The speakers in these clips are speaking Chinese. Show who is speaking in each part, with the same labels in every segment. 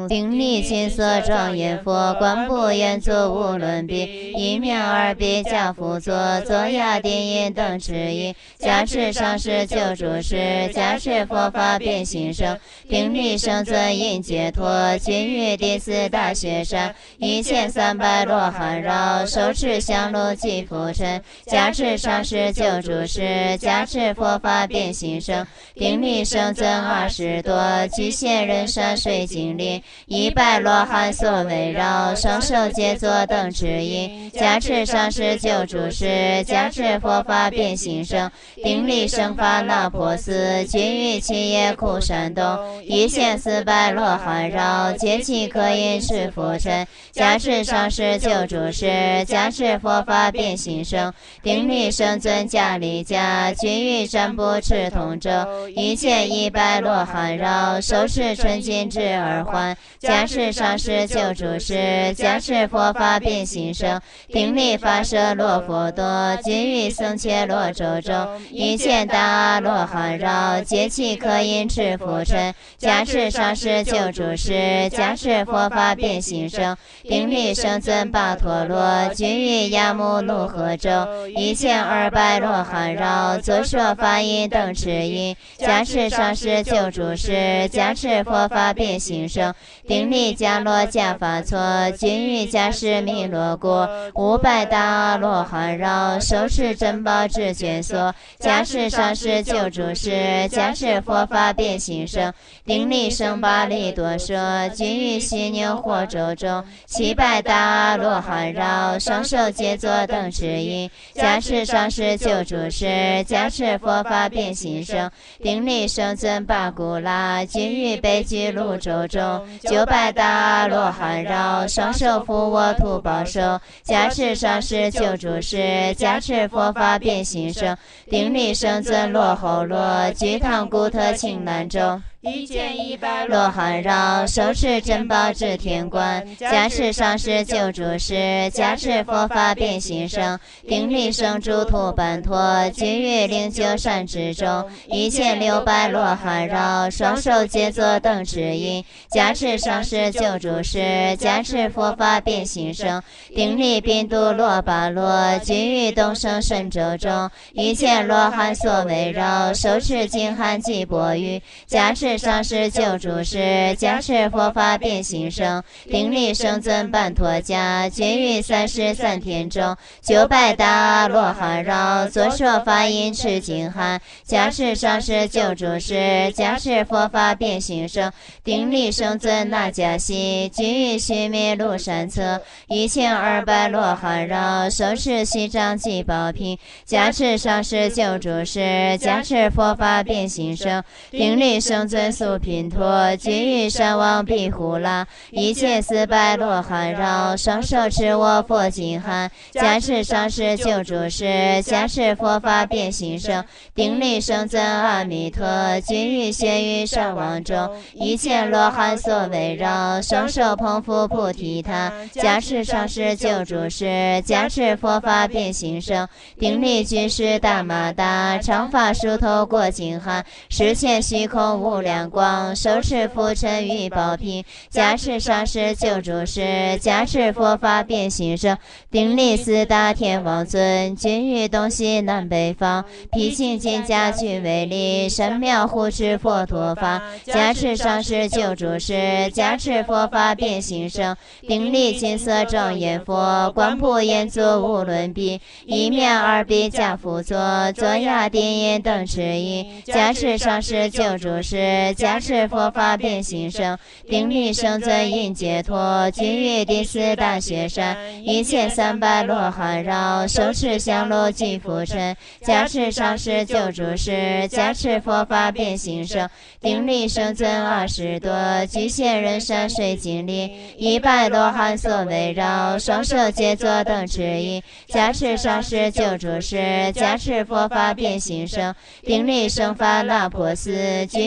Speaker 1: 顶礼金色庄严佛，观不言作无伦比，一面二臂加辅佐，左牙定音等持音，加持上师救主师，加持佛法变形生，顶礼圣尊因解脱，君于第四大雪山，1300罗汉绕，手持香炉及拂尘，加持上师救主师，加持佛法变形生，顶礼圣尊20多，具现人山水精灵，100罗汉所围绕，双手结作等持音，加持上师救主师，加持佛法变形生，顶礼圣法那婆斯，君于七叶苦山东，1400罗汉绕，皆其可因是佛尘，加持上师救主师，加持佛法变形生，顶礼圣尊迦利迦，君于占卜持同咒，1100罗汉绕，手持纯金智耳环，加持上师救主师，加持佛法变形生，顶礼法舍罗佛多，君于僧伽罗周中，1000大阿罗汉绕，皆其可因持佛尘，加持上师救主师，加持佛法变形生，顶礼圣尊巴陀罗，君于亚穆努河州，1200罗汉绕，左说法音等持音，加持上师救主师，加持佛法变形生，顶礼迦罗迦法措，君于迦湿弥罗国，500大阿罗汉绕，手持珍宝智卷所，加持上师救主师，加持佛法变形生，顶礼圣巴利多说，君于西牛火洲中，700大阿罗汉绕，双手结作等持音，加持上师救主师，加持佛法变形生，顶礼圣尊巴古拉，君于北俱泸州中，900大阿罗汉绕，双手扶我土宝手，加持上师救主师，加持佛法变形生，顶礼圣尊罗侯罗，居唐古特青兰州，1100罗汉绕，手持珍宝智天冠，加持上师救主师，加持佛法变形生，顶礼圣主土班陀，君于09山之中，1600罗汉绕，双手结作等持音，加持上师救主师，加持佛法变形生，顶礼宾都罗巴罗，君于东胜神州中，1000罗汉所围绕，手持金汉及钵盂，加持上师救主师，加持佛法变形生，顶礼圣尊班陀迦，君于33天中，900大阿罗汉绕，左说法音持金汉，加持上师救主师，加持佛法变形生，顶礼圣尊那迦西，君于须弥庐山侧，1200罗汉绕，手持西藏及宝瓶，加持上师救主师，加持佛法变形生，顶礼圣尊苏频陀，君于山王毗呼啦，1400罗汉绕，双手持我佛金汉，加持上师救主师，加持佛法变形生，顶礼圣尊阿弥陀，君于玄于山王中，1000罗汉所围绕，双手捧覆菩提塔，加持上师救主师，加持佛法变形生，顶礼居士大马达，长发梳头过金汉，视现虚空无量光，手持拂尘与宝瓶，加持上师救主师，加持佛法变形生，顶礼四大天王尊，君于东西南北方，披请金甲具为礼，神妙护持佛陀法，加持上师救主师，加持佛法变形生，顶礼金色庄严佛，观普言作无伦比，一面二臂加辅佐，左牙定音等持音，加持上师救主师，加持佛法变形生，顶礼圣尊因解脱，君于第四大雪山，1300罗汉绕，手持香炉具拂尘，加持上师救主师，加持佛法变形生，顶礼圣尊20多，具现人山水精灵，100罗汉所围绕，双手结作等持音，加持上师救主师，加持佛法变形生，顶礼圣法那婆斯，君于七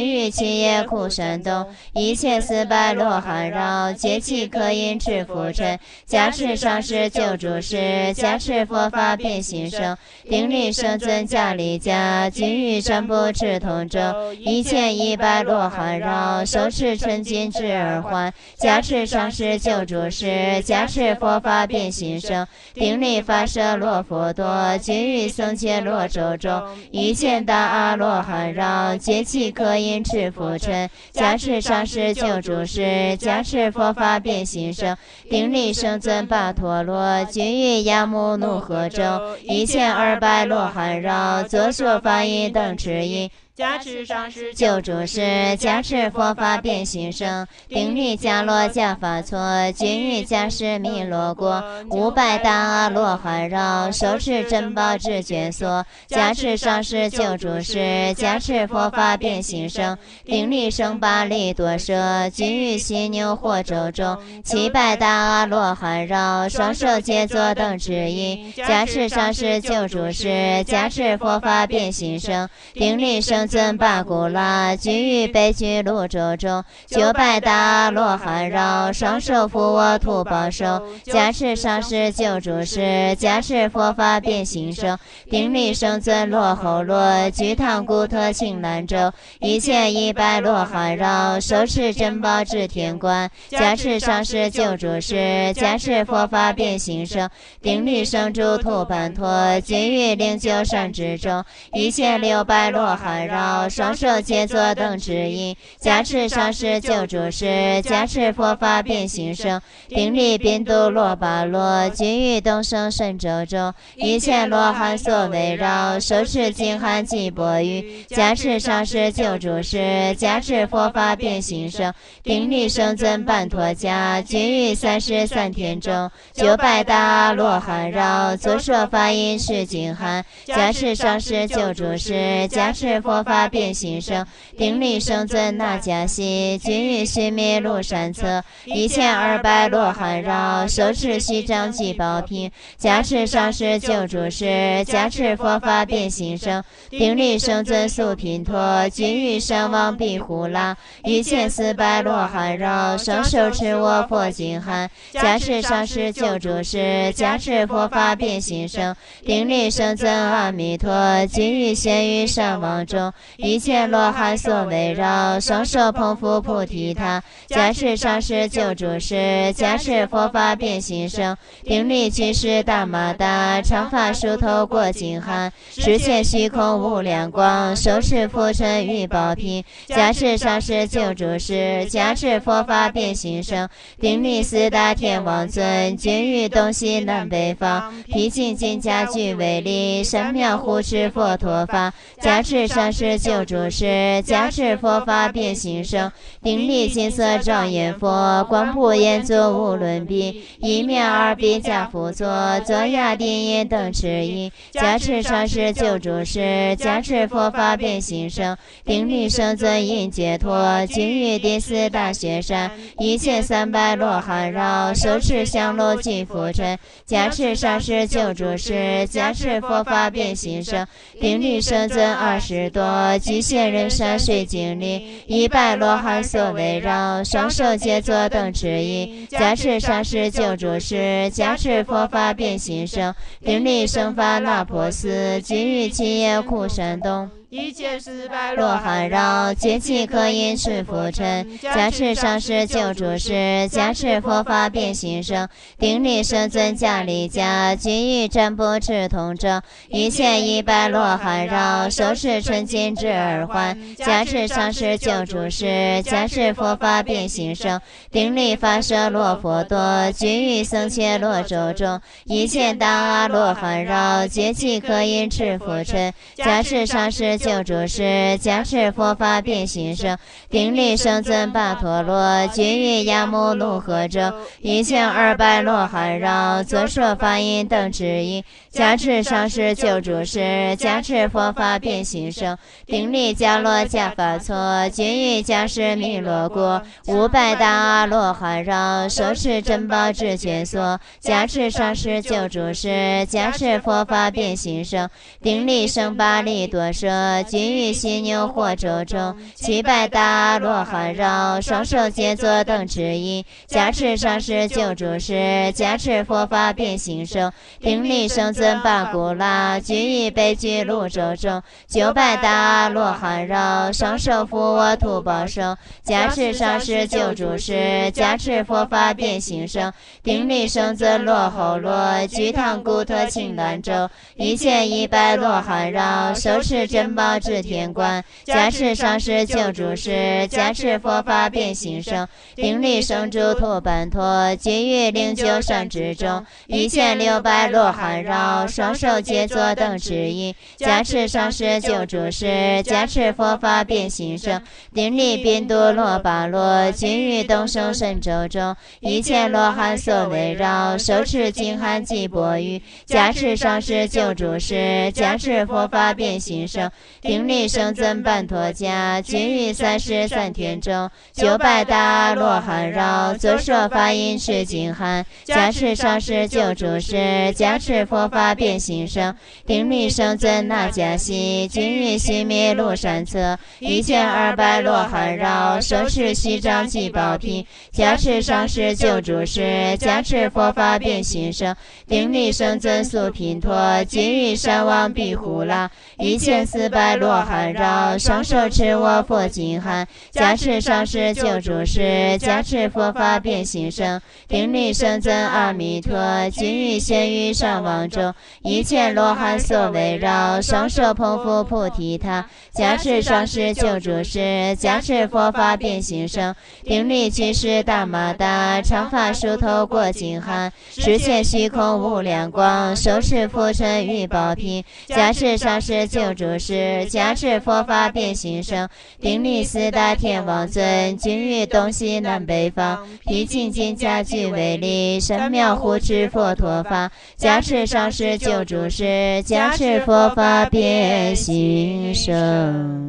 Speaker 1: 七叶库山东，一切四百罗汉绕，皆其可因持浮尘，加持上师救主师，加持佛法变形生，顶礼圣尊加利迦，居于真不持同舟，一切一百罗汉绕，手持纯金至耳环，加持上师救主师，加持佛法变形生，顶礼发射罗佛多，居于僧伽罗周中，一切大阿罗汉绕，皆其可因持浮尘，加持上师救主师，加持佛法变形生，顶礼圣尊巴陀罗，居于亚穆努河中，一切二百罗汉绕，左手法音等持音，加持上师救主师，加持佛法变形生，顶礼迦罗迦法措，居于迦湿弥罗国，五百大阿罗汉绕，手持珍宝至卷所，加持上师救主师，加持佛法变形生，顶礼圣巴利多舍，居于犀牛火洲中，七百大阿罗汉绕，双手皆作等持音，加持上师救主师，加持佛法变形生，顶礼圣尊巴古拉，居于北俱泸州中，九百大阿罗汉绕，双手扶我土宝手，加持上师救主师，加持佛法变形生，顶礼圣尊罗侯罗，居唐古特青兰州，一切一百罗汉绕，手持珍宝至天冠，加持上师救主师，加持佛法变形生，顶礼圣主土班陀，居于灵鹫山之中，一切六百罗汉绕，双手皆作等持音，加持上师救主师，加持佛法变形生，顶礼宾都罗巴罗，居于东胜神州中，一切罗汉所围绕，手持金函及钵盂，加持上师救主师，加持佛法变形生，顶礼圣尊班陀迦，居于33天中，九百大阿罗汉绕，左手法音是金函，加持上师救主师，加持佛法变形生，顶礼圣尊那迦悉，居于须弥庐山侧，一切二百罗汉绕，手持须章及宝瓶，加持上师救主师，加持佛法变形生，顶礼圣尊苏频陀，居于山王毗呼啦，一切四百罗汉绕，双手持我佛金函，加持上师救主师，加持佛法变形生，顶礼圣尊阿弥陀，居于仙于山王中，一切罗汉所围绕，双手捧覆菩提塔，加持上师救主师，加持佛法变形生，顶礼居士大马达，长发梳头过金函，视现虚空无量光，手持拂尘与宝瓶，加持上师救主师，加持佛法变形生，顶礼四大天王尊，居于东西南北方，披荆金甲具为力，神妙护持佛陀法，加持上师救主师，加持佛法变形生，顶礼金色庄严佛，光普严足无伦比，一面二臂加辅佐，左牙定音等持音，加持上师救主师，加持佛法变形生，顶礼圣尊印解脱，居于第四大雪山，一切300罗汉绕，手持香炉及拂尘，加持上师救主师，加持佛法变形生，顶礼圣尊20多，居现人山水晶里，100罗汉所围绕，双手皆作等持音，加持上师救主师，加持佛法变形生，顶礼圣法那婆斯，居于七叶库山东，一切400罗汉绕，皆其可因持浮尘，加持上师救主师，加持佛法变形生，顶礼圣尊加利迦，居于真不持同舟，一切100罗汉绕，手持纯金至耳环，加持上师救主师，加持佛法变形生，顶礼发舍罗佛多，居于僧伽罗州中，一切大阿罗汉绕，皆其可因持浮尘，加持上师救主师，加持佛法变形生，顶礼圣尊巴陀罗，居于亚穆努河州，一切200罗汉绕，左手法音等持音，加持上师救主师，加持佛法变形生，顶礼迦罗迦法措，居于迦湿弥罗国，500大阿罗汉绕，手持珍宝至卷所，加持上师救主师，加持佛法变形生，顶礼圣巴利多舍， 陀，均于犀牛或周中，700大罗汉绕，双手结作等持印，加持上师救主师，加持佛法变形生，顶礼圣尊巴古拉，均于北俱泸州中，900大罗汉绕，双手扶我土宝生，加持上师救主师，加持佛法变形生，顶礼圣尊罗侯罗，居堂古特青兰州，1100罗汉绕，手持珍宝至天观，加持上师救主师，加持佛法变形生，顶礼圣主土班陀，居于09山之中，1600罗汉绕，双手结作等持印，加持上师救主师，加持佛法变形生，顶礼宾都罗巴罗，居于东胜神州中，1000罗汉所围绕，手持金函及钵盂，加持上师救主师，加持佛法变形生，顶礼圣尊班陀迦，居于33天中，900大罗汉绕，左手法音是金函，加持上师救主师，加持佛法变形生，顶礼圣尊那迦西，居于须弥庐山侧，1200罗汉绕，手持须章及宝品，加持上师救主师，加持佛法变形生，顶礼圣尊苏频陀，居于山王毗呼啦，1400罗汉绕，双手持我佛金函，加持上师救主师，加持佛法变形生，顶礼圣尊阿弥陀，居于仙域上王中，1000罗汉所围绕，双手捧覆菩提塔，加持上师救主师，加持佛法变形生，顶礼居士大马达，长发梳头过金函，视现虚空无量光，手持拂尘与宝品，加持上师救主师，加持佛法变形生，顶礼四大天王尊，均于东西南北方，披金金家具为礼，神妙护持佛陀法，加持上师救主师，加持佛法变形生。